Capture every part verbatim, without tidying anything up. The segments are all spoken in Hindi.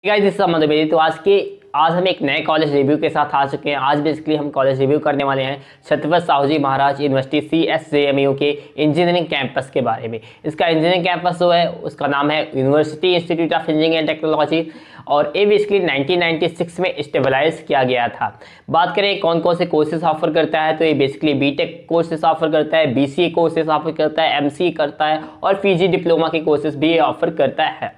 गाइस दिस समझ मेरी तो आज के आज हम एक नए कॉलेज रिव्यू के साथ आ चुके हैं। आज बेसिकली हम कॉलेज रिव्यू करने वाले हैं Chhatrapati Shahu ji Maharaj university C S J M U के इंजीनियरिंग कैंपस के बारे में। इसका इंजीनियरिंग कैंपस जो है उसका नाम है university institute of engineering and technology और ये बेसिकली नाइनटीन नाइंटी सिक्स में स्टेबलाइज किया गया था। बात करें कौन कौन से कोर्सेज ऑफर करता है तो ये बेसिकली बीटेक कोर्सेज ऑफर करता है, बीसीए कोर्सेज ऑफर करता है, एमसीए करता है और पीजी डिप्लोमा के कोर्सेज भी ऑफर करता है।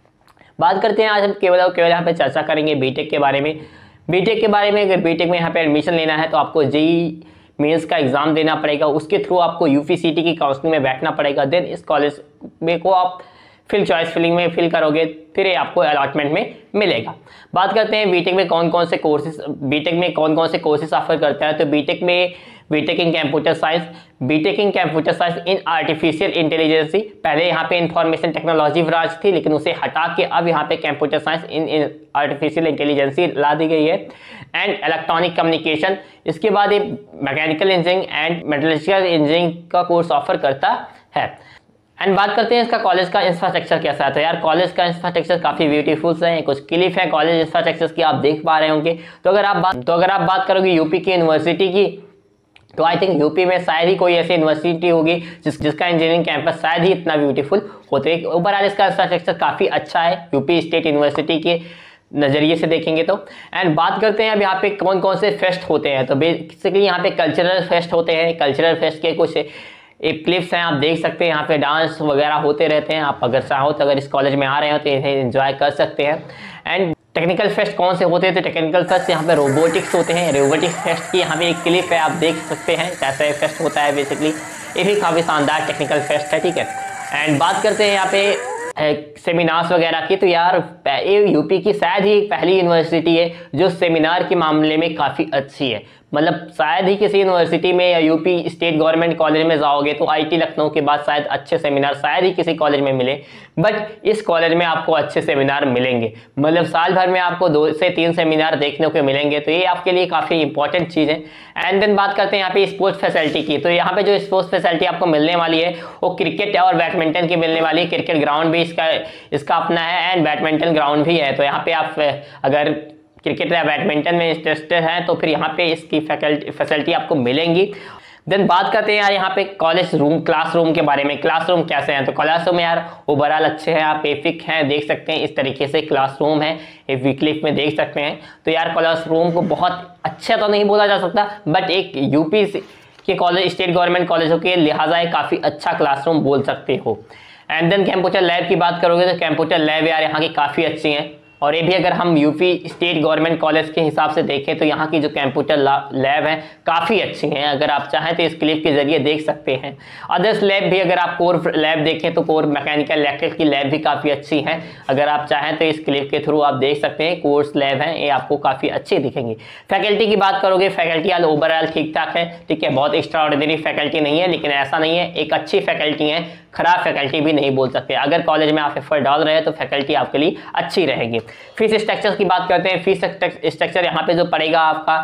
बात करते हैं आज हम केवल और केवल यहाँ पे चर्चा करेंगे बीटेक के बारे में। बीटेक के बारे में अगर बीटेक में यहाँ पे एडमिशन लेना है तो आपको जेई मेंस का एग्जाम देना पड़ेगा, उसके थ्रू आपको यूपीसीटी की काउंसलिंग में बैठना पड़ेगा। देन इस कॉलेज में को आप फिल चॉइस फिलिंग में फिल करोगे फिर ये आपको अलॉटमेंट में मिलेगा। बात करते हैं बीटेक में कौन कौन से कोर्सेज बीटेक में कौन कौन से कोर्सेज ऑफर करता है तो बीटेक में BTech in computer science, BTech in computer science in artificial intelligence. पहले यहाँ पे इंफॉर्मेशन टेक्नोलॉजी ब्रांच थी लेकिन उसे हटा के अब यहाँ पे computer science in, in artificial intelligence ला दी गई है। एंड इलेक्ट्रॉनिक कम्युनिकेशन, इसके बाद ये mechanical engineering and metallurgical engineering का कोर्स ऑफर करता है। एंड बात करते हैं इसका कॉलेज का इंफ्रास्ट्रक्चर कैसा है तो यार कॉलेज का इंफ्रास्ट्रक्चर काफ़ी ब्यूटीफुल है, कुछ क्लिफ है कॉलेज इंफ्रास्ट्रक्चर की आप देख पा रहे होंगे। तो अगर आप बात तो अगर आप बात करोगे यूपी की यूनिवर्सिटी की तो आई थिंक यूपी में शायद ही कोई ऐसी यूनिवर्सिटी होगी जिस जिसका इंजीनियरिंग कैंपस शायद ही इतना ब्यूटीफुल होते हैं। ओवरऑल इसका इंफ्रास्ट्रक्चर काफ़ी अच्छा है यूपी स्टेट यूनिवर्सिटी के नज़रिए से देखेंगे तो। एंड बात करते हैं अब यहाँ पे कौन कौन से फेस्ट होते हैं तो बेसिकली यहाँ पे कल्चरल फेस्ट होते हैं। कल्चरल फेस्ट के कुछ एक क्लिप्स हैं आप देख सकते हैं, यहाँ पे डांस वगैरह होते रहते हैं। आप अगर चाहो तो अगर इस कॉलेज में आ रहे हो तो इन्हें एंजॉय कर सकते हैं। एंड टेक्निकल फेस्ट कौन से होते हैं तो टेक्निकल फेस्ट यहाँ पे रोबोटिक्स होते हैं। रोबोटिक्स फेस्ट की यहाँ पे एक क्लिप है आप देख सकते हैं कैसा फेस्ट होता है। बेसिकली ये भी काफ़ी शानदार टेक्निकल फेस्ट है, ठीक है। एंड बात करते हैं यहाँ पे सेमिनार्स वगैरह की तो यार ये यूपी की शायद ही पहली यूनिवर्सिटी है जो सेमिनार के मामले में काफ़ी अच्छी है। मतलब शायद ही किसी यूनिवर्सिटी में या यूपी स्टेट गवर्नमेंट कॉलेज में जाओगे तो आईटी लखनऊ के बाद शायद अच्छे सेमिनार शायद ही किसी कॉलेज में मिले, बट इस कॉलेज में आपको अच्छे सेमिनार मिलेंगे। मतलब साल भर में आपको दो से तीन सेमिनार देखने को मिलेंगे तो ये आपके लिए काफ़ी इंपॉर्टेंट चीज़ है। एंड देन बात करते हैं यहाँ पे स्पोर्ट्स फैसिलिटी की तो यहाँ पे जो स्पोर्ट्स फैसिलिटी आपको मिलने वाली है वो क्रिकेट और बैडमिंटन की मिलने वाली है। क्रिकेट ग्राउंड भी इसका इसका अपना है एंड बैडमिंटन ग्राउंड भी है। तो यहाँ पे आप अगर क्रिकेट या बैडमिंटन में इंटरेस्टेड हैं तो फिर यहाँ पे इसकी फैकल्टी फैसिलिटी आपको मिलेंगी। देन बात करते हैं यार यहाँ पे कॉलेज रूम क्लासरूम के बारे में। क्लासरूम कैसे हैं तो क्लासरूम यार ओवरऑल अच्छे हैं, आप एपिक हैं देख सकते हैं इस तरीके से क्लासरूम है, एक वीक्लिफ में देख सकते हैं। तो यार क्लासरूम को बहुत अच्छा तो नहीं बोला जा सकता बट एक यूपी के कॉलेज स्टेट गवर्नमेंट कॉलेजों के लिहाजा काफ़ी अच्छा क्लासरूम बोल सकते हो। एंड देन कंप्यूटर लैब की बात करोगे तो कंप्यूटर लैब यार यहाँ की काफ़ी अच्छी हैं और ये भी अगर हम यूपी स्टेट गवर्नमेंट कॉलेज के हिसाब से देखें तो यहाँ की जो कंप्यूटर लैब है काफ़ी अच्छी हैं। अगर आप चाहें तो इस क्लिप के जरिए देख सकते हैं। अदर्स लैब भी अगर आप कोर लैब देखें तो कोर मैकेनिकल इलेक्ट्रिक की लैब भी काफ़ी अच्छी हैं। अगर आप चाहें तो इस क्लिप के थ्रू आप देख सकते हैं कोर्स लैब हैं ये आपको काफ़ी अच्छी दिखेंगी। फैकल्टी की बात करोगे फैकल्टी यार ओवरऑल ठीक ठाक है, ठीक है, बहुत एक्स्ट्रा ऑर्डिनरी फैकल्टी नहीं है लेकिन ऐसा नहीं है एक अच्छी फैकल्टी है, खराब फैकल्टी भी नहीं बोल सकते। अगर कॉलेज में आप एफर्ट डाल रहे हैं तो फैकल्टी आपके लिए अच्छी रहेगी। फीस स्ट्रक्चर की बात करते हैं। फीस स्ट्रक्चर यहाँ पे जो पड़ेगा आपका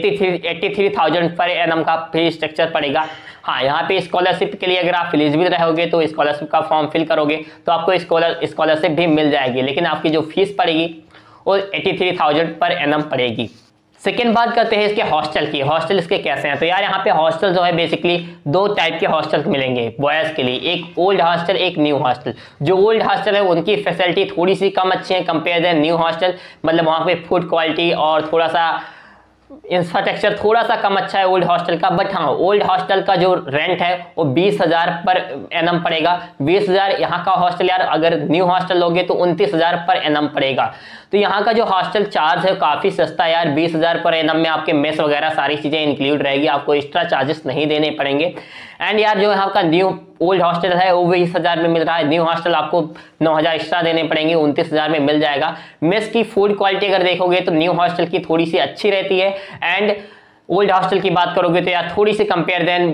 तिरासी हज़ार पर एनम का फीस स्ट्रक्चर पड़ेगा। हाँ यहाँ पे स्कॉलरशिप के लिए अगर आप एलिजिबल रहोगे तो स्कॉलरशिप का फॉर्म फिल करोगे तो आपको स्कॉलर स्कॉलरशिप भी मिल जाएगी लेकिन आपकी जो फीस पड़ेगी वो तिरासी हज़ार पर एनम पड़ेगी। सेकेंड बात करते हैं इसके हॉस्टल की। हॉस्टल इसके कैसे हैं तो यार यहाँ पे हॉस्टल जो है बेसिकली दो टाइप के हॉस्टल मिलेंगे बॉयज़ के लिए, एक ओल्ड हॉस्टल एक न्यू हॉस्टल। जो ओल्ड हॉस्टल है उनकी फैसिलिटी थोड़ी सी कम अच्छी है कंपेयर देन न्यू हॉस्टल। मतलब वहाँ पे फूड क्वालिटी और थोड़ा सा इंफ्रास्ट्रक्चर थोड़ा सा कम अच्छा है ओल्ड हॉस्टल का। बट हाँ ओल्ड हॉस्टल का जो रेंट है वो बीस हज़ार पर एनम पड़ेगा। बीस हज़ार यहाँ का हॉस्टल यार अगर न्यू हॉस्टल लोगे तो उनतीस हज़ार पर एनम पड़ेगा। तो यहाँ का जो हॉस्टल चार्ज है काफ़ी सस्ता है यार। बीस हज़ार पर एनम में आपके मेस वगैरह सारी चीज़ें इंक्लूड रहेगी, आपको एक्स्ट्रा चार्जेस नहीं देने पड़ेंगे। एंड यार जो यहाँ का न्यू ओल्ड हॉस्टल है वो बीस हज़ार में मिल रहा है, न्यू हॉस्टल आपको नौ हज़ार एक्स्ट्रा देने पड़ेंगे, उनतीस हज़ार में मिल जाएगा। मेस की फूड क्वालिटी अगर देखोगे तो न्यू हॉस्टल की थोड़ी सी अच्छी रहती है एंड ओल्ड हॉस्टल की बात करोगे तो यार थोड़ी सी compare than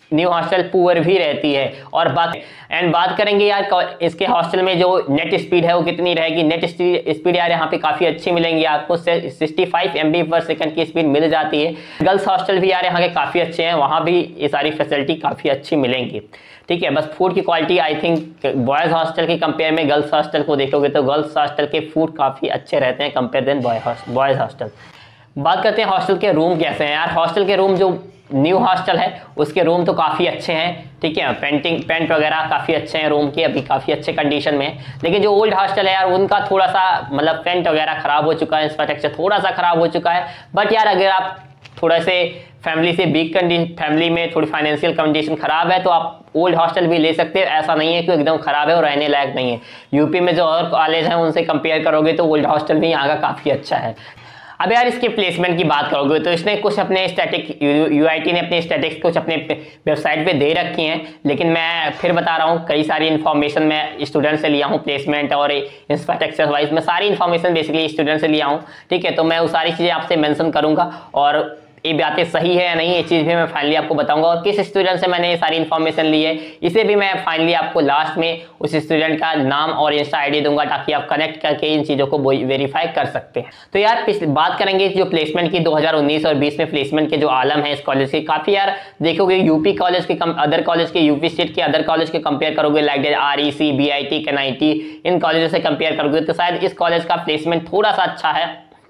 new hostel poor भी रहती है। और बात एंड बात करेंगे यार इसके हॉस्टल में जो नेट स्पीड है वो कितनी रहेगी। नेट स्पीड यार यहाँ पे काफ़ी अच्छी मिलेंगी आपको, सिक्सटी फाइव एम बी पर सेकंड की स्पीड मिल जाती है। गर्ल्स हॉस्टल भी यार यहाँ के काफ़ी अच्छे हैं, वहाँ भी ये सारी फैसिलिटी काफ़ी अच्छी मिलेंगी। ठीक है, बस फूड की quality I think boys hostel के कंपेयर में गर्ल्स हॉस्टल को देखोगे तो गर्ल्स हॉस्टल के फूड काफ़ी अच्छे रहते हैं कंपेयर देन बॉयज़ हॉस्टल। बात करते हैं हॉस्टल के रूम कैसे हैं यार। हॉस्टल के रूम जो न्यू हॉस्टल है उसके रूम तो काफ़ी अच्छे हैं। ठीक है, पेंटिंग पेंट वगैरह काफ़ी अच्छे हैं रूम के, अभी काफ़ी अच्छे कंडीशन में है। लेकिन जो ओल्ड हॉस्टल है यार उनका थोड़ा सा मतलब पेंट वगैरह ख़राब हो चुका है, इंफ्रास्ट्रक्चर थोड़ा सा ख़राब हो चुका है। बट यार अगर आप थोड़ा से फैमिली से वीक कंडीशन, फैमिली में थोड़ी फाइनेंशियल कंडीशन ख़राब है तो आप ओल्ड हॉस्टल भी ले सकते हो। ऐसा नहीं है कि एकदम ख़राब है और रहने लायक नहीं है। यूपी में जो और कॉलेज हैं उनसे कंपेयर करोगे तो ओल्ड हॉस्टल भी यहाँ का काफ़ी अच्छा है। अब यार इसके प्लेसमेंट की बात करोगे तो इसने कुछ अपने स्टैटिक यूआईटी ने अपने स्टैटिक्स कुछ अपने वेबसाइट पे दे रखी हैं, लेकिन मैं फिर बता रहा हूँ कई सारी इन्फॉर्मेशन मैं स्टूडेंट से लिया हूँ, प्लेसमेंट और इंफ्रास्ट्रक्चर वाइज मैं सारी इन्फॉर्मेशन बेसिकली स्टूडेंट से लिया हूँ। ठीक है, तो मैं वो सारी चीज़ें आपसे मेंशन करूँगा और ये बातें सही है या नहीं ये चीज़ भी मैं फाइनली आपको बताऊंगा, और किस स्टूडेंट से मैंने ये सारी इन्फॉर्मेशन ली है इसे भी मैं फाइनली आपको लास्ट में उस स्टूडेंट का नाम और इंस्टा आईडी दूंगा ताकि आप कनेक्ट करके इन चीज़ों को वेरीफाई कर सकते हैं। तो यार बात करेंगे जो प्लेसमेंट की दो हज़ार उन्नीस और बीस में प्लेसमेंट के जो आलम है इस कॉलेज के, काफ़ी यार देखोगे यूपी कॉलेज के अदर कॉलेज के यूपी स्टेट के अदर कॉलेज के कंपेयर करोगे like R E C, B I T, N I T, इन कॉलेजों से कंपेयर करोगे तो शायद इस कॉलेज का प्लेसमेंट थोड़ा सा अच्छा है।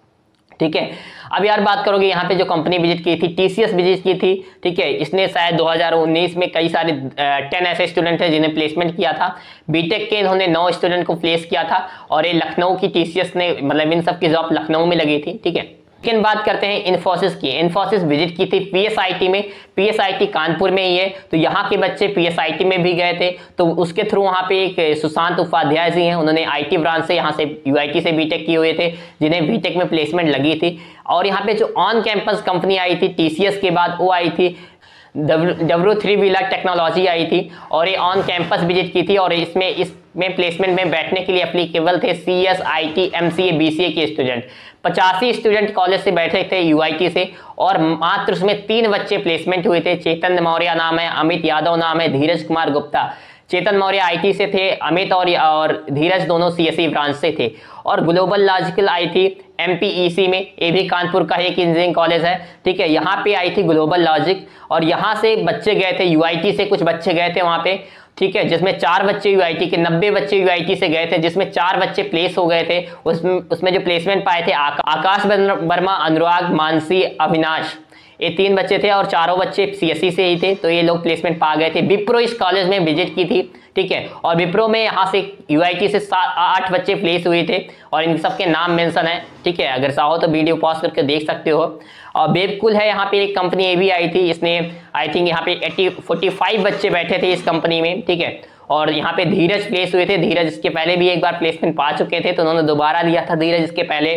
ठीक है, अब यार बात करोगे यहाँ पे जो कंपनी विजिट की थी, टीसीएस विजिट की थी। ठीक है, इसने शायद दो हज़ार उन्नीस में कई सारे टेन ऐसे स्टूडेंट थे जिन्हें प्लेसमेंट किया था। बीटेक के इन्होंने नौ स्टूडेंट को प्लेस किया था और ये लखनऊ की टीसीएस ने मतलब इन सब की जॉब लखनऊ में लगी थी। ठीक है, लेकिन बात करते हैं इन्फोसिस की। इन्फोसिस विजिट की थी पीएसआईटी में, पीएसआईटी कानपुर में ही है, तो यहाँ के बच्चे पीएसआईटी में भी गए थे। तो उसके थ्रू वहाँ पे एक सुशांत उपाध्याय जी हैं, उन्होंने आईटी ब्रांच से यहाँ से यूआईटी से बीटेक किए हुए थे जिन्हें बीटेक में प्लेसमेंट लगी थी। और यहाँ पे जो ऑन कैंपस कंपनी आई थी टीसीएस के बाद वो आई थी डब्ल्यू थ्री व्हीलर टेक्नोलॉजी आई थी और ये ऑन कैंपस विजिट की थी और इसमें इसमें प्लेसमेंट में बैठने के लिए एप्लीकेबल थे C S, I T, M C A, B C A के स्टूडेंट। पचासी स्टूडेंट कॉलेज से बैठे थे यूआईटी से और मात्र उसमें तीन बच्चे प्लेसमेंट हुए थे। चेतन मौर्य नाम है, अमित यादव नाम है, धीरज कुमार गुप्ता। चेतन मौर्य आईटी से थे, अमित और और धीरज दोनों सीएसई ब्रांच से थे। और ग्लोबल लॉजिकल आई थी एमपीईसी में, ये भी कानपुर का एक इंजीनियरिंग कॉलेज है। ठीक है, यहाँ पे आई थी ग्लोबल लॉजिक और यहाँ से बच्चे गए थे यूआईटी से, कुछ बच्चे गए थे वहाँ पे। ठीक है, जिसमें चार बच्चे यूआईटी के, नब्बे बच्चे यूआईटी से गए थे जिसमें चार बच्चे प्लेस हो गए थे। उसमें उसमें जो प्लेसमेंट पाए थे आकाश वर्मा, अनुराग, मानसी, अविनाश, ये तीन बच्चे थे और चारों बच्चे सीएसई से ही थे, तो ये लोग प्लेसमेंट पा गए थे। विप्रो इस कॉलेज में विजिट की थी। ठीक है, और विप्रो में यहाँ से यूआईटी से आठ बच्चे प्लेस हुए थे और इन सबके नाम मेंशन है। ठीक है, अगर चाहो तो वीडियो पॉज करके देख सकते हो। और वेबकुल है यहाँ पे एक कंपनी ये भी आई थी, इसने आई थिंक यहाँ पे एट्टी फोर्टी फाइव बच्चे बैठे थे इस कंपनी में। ठीक है, और यहाँ पे धीरज प्लेस हुए थे। धीरज इसके पहले भी एक बार प्लेसमेंट पा चुके थे तो उन्होंने दोबारा लिया था धीरज। इसके पहले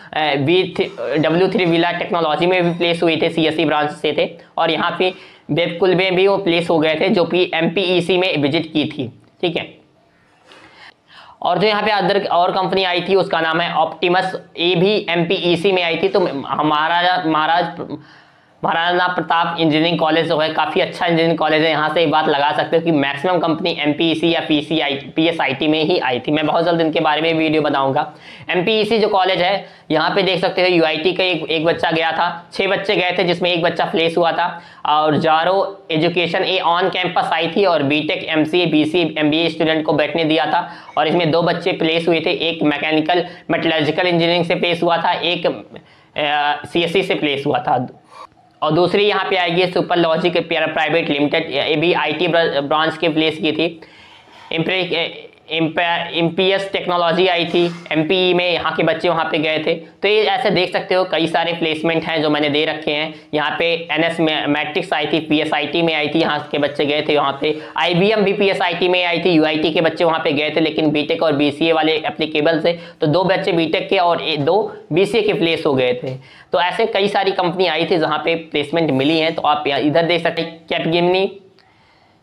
V W three wheeler technology में भी प्लेस हुए थे, सीएसई ब्रांच से थे। और यहाँ पे वेबकुल में भी वो प्लेस हो गए थे जो कि एमपीईसी में विजिट की थी। ठीक है, और जो यहाँ पे अदर और कंपनी आई थी उसका नाम है ऑप्टिमस, ये भी एमपीईसी में आई थी। तो हमारा महाराज महाराणा प्रताप इंजीनियरिंग कॉलेज जो है काफ़ी अच्छा इंजीनियरिंग कॉलेज है। यहाँ से एक बात लगा सकते हो कि मैक्सिमम कंपनी एमपीईसी या पीसीआई पीएसआईटी में ही आई थी। मैं बहुत जल्द इनके बारे में वीडियो बताऊंगा। एमपीईसी जो कॉलेज है यहाँ पे देख सकते हो यूआईटी का एक एक बच्चा गया था, छः बच्चे गए थे जिसमें एक बच्चा प्लेस हुआ था। और जारो एजुकेशन ए ऑन कैंपस आई थी और BTech, MCA, BC, MBA student को बैठने दिया था और इसमें दो बच्चे प्लेस हुए थे। एक मैकेनिकल मेटलर्जिकल इंजीनियरिंग से प्लेस हुआ था, एक सीएससी से प्लेस हुआ था। और दूसरी यहाँ पे आएगी सुपर लॉजिक प्राइवेट लिमिटेड, ये भी आईटी ब्रांच के प्लेस की थी। एमपीएस टेक्नोलॉजी आई थी एमपीई में, यहाँ के बच्चे वहाँ पे गए थे। तो ये ऐसे देख सकते हो कई सारे प्लेसमेंट हैं जो मैंने दे रखे हैं। यहाँ पे एनएस मैट्रिक्स आई थी, पीएसआईटी में आई थी, यहाँ के बच्चे गए थे वहाँ पे। आईबीएम भी पीएसआईटी में आई थी, यूआईटी के बच्चे वहाँ पे गए थे, लेकिन बीटेक और बीसीए वाले एप्लीकेबल से तो दो बच्चे बीटेक के और दो बीसीए के प्लेस हो गए थे। तो ऐसे कई सारी कंपनी आई थी जहाँ पे प्लेसमेंट मिली है। तो आप इधर देख सकते हैं कैपजेमिनी,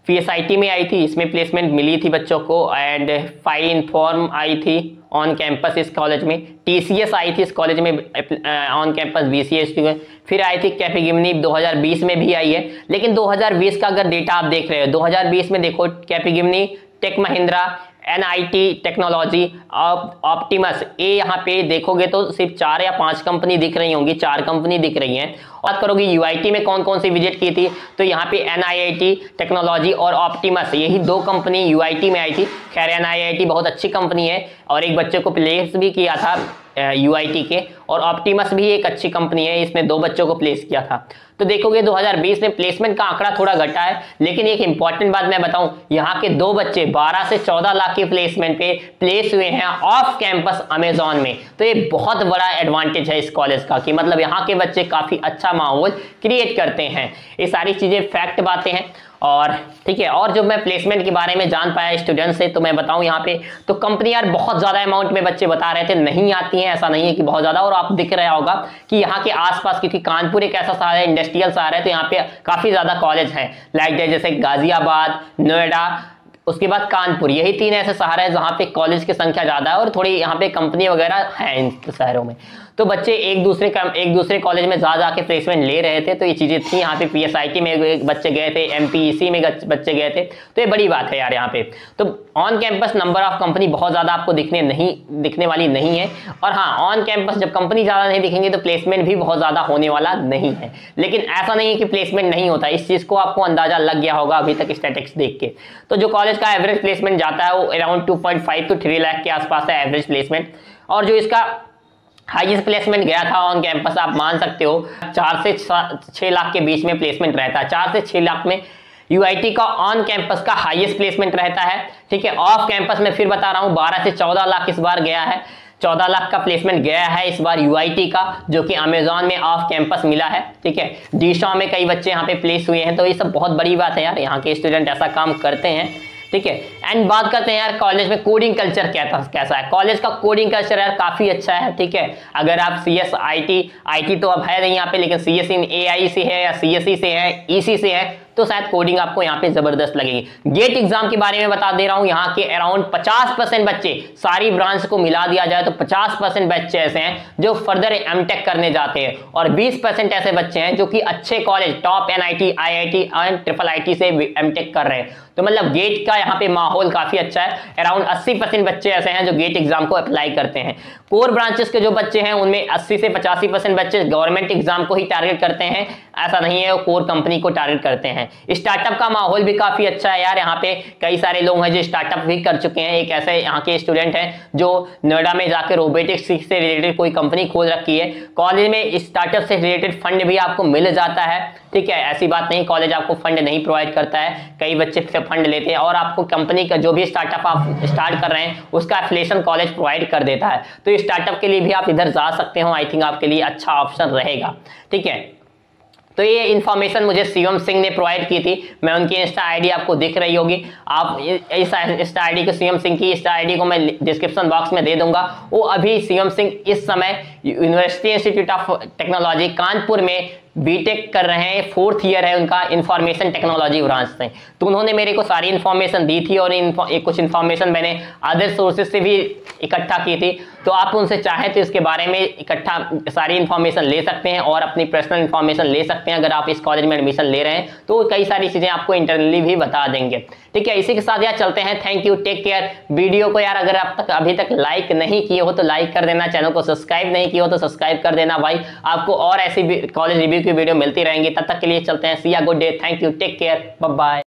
पीएसआईटी में आई थी, इसमें प्लेसमेंट मिली थी बच्चों को। एंड फाइल इन्फॉर्म आई थी ऑन कैंपस इस कॉलेज में। टीसीएस आई थी इस कॉलेज में ऑन कैंपस बीसीएस में। फिर आई थी कैपिगिमनी दो हज़ार बीस में भी आई है। लेकिन दो हज़ार बीस का अगर डेटा आप देख रहे हो, दो हज़ार बीस में देखो Capgemini, Tech Mahindra, NIIT technology, Optimus, ये यहाँ पे देखोगे तो सिर्फ चार या पांच कंपनी दिख रही होंगी, चार कंपनी दिख रही हैं। बात करोगे यूआईटी में कौन कौन सी विजिट की थी, तो यहाँ पे एनआईटी टेक्नोलॉजी और ऑप्टिमस, यही दो कंपनी यूआईटी में आई थी। खैर एनआईटी बहुत अच्छी कंपनी है और एक बच्चे को प्लेस भी किया था यूआईटी के, और ऑप्टिमस भी एक अच्छी कंपनी है, इसने दो बच्चों को प्लेस किया था। तो देखोगे दो हज़ार बीस में प्लेसमेंट का आंकड़ा थोड़ा घटा है। लेकिन एक इंपॉर्टेंट बात मैं बताऊं, यहाँ के दो बच्चे बारह से चौदह लाख के प्लेसमेंट पे प्लेस हुए हैं ऑफ कैंपस अमेजॉन में। तो ये बहुत बड़ा एडवांटेज है इस कॉलेज का, कि मतलब यहाँ के बच्चे काफी अच्छा माहौल क्रिएट करते हैं। ये सारी चीजें फैक्ट बातें हैं। और ठीक है, और जो मैं प्लेसमेंट के बारे में जान पाया स्टूडेंट से, तो मैं बताऊं यहाँ पे तो कंपनी यार बहुत ज्यादा अमाउंट में बच्चे बता रहे थे नहीं आती हैं, ऐसा नहीं है कि बहुत ज्यादा। और आप दिख रहा होगा कि यहाँ के आसपास, क्योंकि कानपुर एक ऐसा शहर है इंडस्ट्रियल शहर है, तो यहाँ पे काफी ज्यादा कॉलेज हैं, लाइक जैसे गाजियाबाद, नोएडा, उसके बाद कानपुर, यही तीन ऐसे शहर है जहाँ पे कॉलेज की संख्या ज्यादा है और थोड़ी यहाँ पे कंपनी वगैरह है इन शहरों में। तो बच्चे एक दूसरे का एक दूसरे कॉलेज में जा जाके प्लेसमेंट ले रहे थे। तो ये चीजें थी। यहाँ पे पीएसआईटी में बच्चे गए थे, एमपीईसी में बच्चे गए थे, तो ये बड़ी बात है यार यहाँ पे। तो on campus number of company बहुत ज्यादा आपको दिखने नहीं दिखने वाली नहीं है। और हाँ, ऑन कैंपस जब कंपनी ज्यादा नहीं दिखेंगे तो प्लेसमेंट भी बहुत ज्यादा होने वाला नहीं है। लेकिन ऐसा नहीं है कि प्लेसमेंट नहीं होता, इस चीज को आपको अंदाजा लग गया होगा अभी तक स्टैटिस्टिक्स देख के। तो जो कॉलेज का एवरेज प्लेसमेंट जाता है वो around two point five two three lakh के आसपास है एवरेज प्लेसमेंट। और जो इसका हाईएस्ट प्लेसमेंट गया था ऑन कैंपस, आप मान सकते हो चार से छह लाख के बीच में प्लेसमेंट रहता है। चार से छह लाख में यूआईटी का ऑन कैंपस का हाईएस्ट प्लेसमेंट रहता है। ठीक है, ऑफ कैंपस में फिर बता रहा हूं बारह से चौदह लाख इस बार गया है। चौदह लाख का प्लेसमेंट गया है इस बार यूआईटी का, जो कि अमेजॉन में ऑफ कैंपस मिला है। ठीक है, डीशॉ में कई बच्चे यहाँ पे प्लेस हुए हैं। तो ये सब बहुत बड़ी बात है यार, यहाँ के स्टूडेंट ऐसा काम करते हैं। ठीक है, एंड बात करते हैं यार कॉलेज में कोडिंग कल्चर क्या कैसा है। कॉलेज का कोडिंग कल्चर यार काफी अच्छा है। ठीक है, अगर आप C S I T I T तो अब है नहीं यहाँ पे, लेकिन सी एस ए आई से है या सी एस सी से है, ई सी से है, तो शायद कोडिंग आपको यहाँ पे जबरदस्त लगेगी। गेट एग्जाम के बारे में बता दे रहा हूँ, यहाँ के अराउंड पचास परसेंट बच्चे, सारी ब्रांच को मिला दिया जाए तो पचास परसेंट बच्चे ऐसे हैं जो फर्दर एमटेक करने जाते हैं, और बीस परसेंट ऐसे बच्चे हैं जो कि अच्छे college top NIT, IIT and triple IT से एमटेक कर रहे हैं। तो मतलब गेट का यहाँ पे माहौल काफी अच्छा है। अराउंड अस्सी परसेंट बच्चे ऐसे हैं जो गेट एग्जाम को अप्लाई करते हैं। कोर ब्रांचेस के जो बच्चे हैं उनमें अस्सी से पचासी परसेंट बच्चे गवर्नमेंट एग्जाम को ही टारगेट करते हैं, ऐसा नहीं है वो कोर कंपनी को टारगेट करते हैं। स्टार्टअप का माहौल भी काफी अच्छा है यार, यहाँ पे कई सारे लोग हैं जो स्टार्टअप भी कर चुके हैं। एक ऐसे यहाँ के स्टूडेंट हैं जो नोएडा में जाकर रोबोटिक्स से रिलेटेड कोई कंपनी खोल रखी है। कॉलेज में स्टार्टअप से रिलेटेड फंड भी आपको मिल जाता है। ठीक है, ऐसी बात नहीं कॉलेज आपको फंड नहीं प्रोवाइड करता है, कई बच्चे से फंड लेते हैं और आपको कंपनी का जो भी स्टार्टअप आप स्टार्ट कर रहे हैं उसका एफिलिएशन कॉलेज प्रोवाइड कर देता है। तो स्टार्टअप के लिए भी आप इधर जा सकते हो, आई थिंक आपके लिए अच्छा ऑप्शन रहेगा। ठीक है, तो ये इन्फॉर्मेशन मुझे शिवम सिंह ने प्रोवाइड की थी। मैं उनकी इंस्टा आईडी आपको दिख रही होगी, आप इस इंस्टा आईडी को, शिवम सिंह की इंस्टा आईडी को मैं डिस्क्रिप्शन बॉक्स में दे दूंगा। वो अभी शिवम सिंह इस समय university institute of technology Kanpur में बीटेक कर रहे हैं, फोर्थ ईयर है उनका इंफॉर्मेशन टेक्नोलॉजी ब्रांच से। तो उन्होंने मेरे को सारी इन्फॉर्मेशन दी थी और इन कुछ इन्फॉर्मेशन मैंने अदर सोर्सेज से भी इकट्ठा की थी। तो आप उनसे चाहें तो इसके बारे में इकट्ठा सारी इन्फॉर्मेशन ले सकते हैं और अपनी पर्सनल इन्फॉर्मेशन ले सकते हैं। अगर आप इस कॉलेज में एडमिशन ले रहे हैं तो कई सारी चीजें आपको इंटरनली भी बता देंगे। ठीक है, इसी के साथ यार चलते हैं। Thank you, take care. Video को यार अगर आप तक अभी तक लाइक नहीं किए हो तो लाइक कर देना, चैनल को सब्सक्राइब नहीं किए हो तो सब्सक्राइब कर देना भाई। आपको और ऐसी कॉलेज रिव्यू की वीडियो मिलती रहेंगी। तब तक के लिए चलते हैं। See ya good day, thank you, take care, bye bye.